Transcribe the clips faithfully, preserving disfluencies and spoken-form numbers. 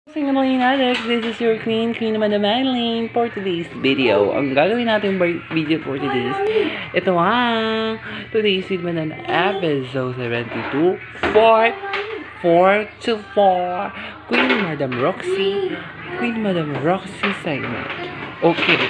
Singaling Alex, this is your Queen, Queen Madam Madeline for today's video. Ang gagawin natin video for today's, ito ang today's with Madam episode seventy-two, four, four to four, Queen Madam Roxy, Queen Madam Roxy segment. Okay.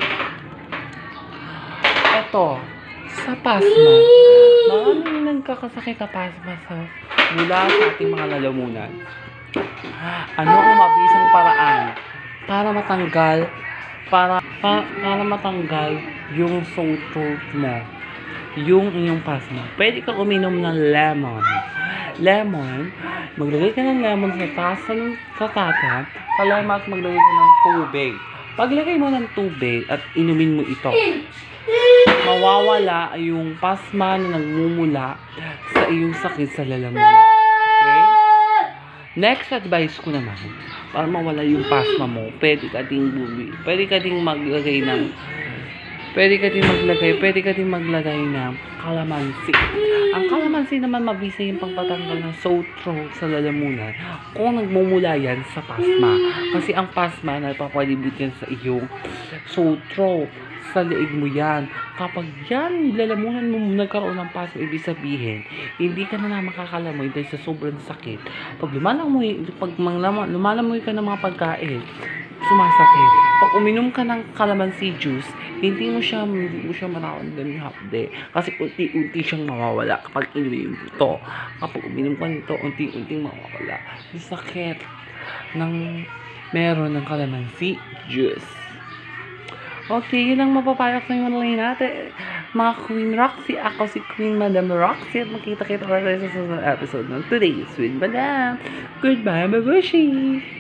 Ito, sa pasma, maraming nagkakasakit na pasma sa mula sa ating mga lalamunan. Ano ang mabisang paraan para matanggal para pa, para matanggal yung sore throat mo, yung iyong pasma? Pwede kang uminom ng lemon. Lemon, maglagay ka ng lemon sa tasa ng sa tasa, salamat maglagay ka ng tubig. Paglagay mo ng tubig at inumin mo ito, mawawala yung pasma na nagmumula sa iyong sakit sa lalamunan. Okay? Next advice ko naman, para mawala yung pasma mo, pwede ka ding bubi, pwede ka ding maglagay ng, pwede ka ding maglagay, pwede ka ding maglagay ng kalamansi. Ang kalamansi naman mabisa yung pagpatanggal ng sore throat sa lalamunan kung nagmumula yan sa pasma. Kasi ang pasma, nagpapalibot yan sa iyong sore throat. Sa leeg mo yan. Kapag yan, lalamunan mo nagkaroon ng pasma, ibig sabihin, hindi ka na na makakalamoy dahil sa sobrang sakit. Pag lumalamoy, pag lumalamoy ka ng mga pagkain, sumasakit. Pag uminom ka ng calamansi juice, hindi mo siya, hindi mo siya mararamdaman yung hapde. Kasi unti-unti siyang mawawala kapag inumin mo ito. Kapag uminom ka nito, unti-unting mawawala yung sakit ng meron ng calamansi juice. Okay, yun ang mapapayak sa mga lalay natin. Mga Queen Roxy, ako si Queen Madam Roxy at makita-kita ulit sa susunod episode ng Today's with Madam. Goodbye, Mabushi!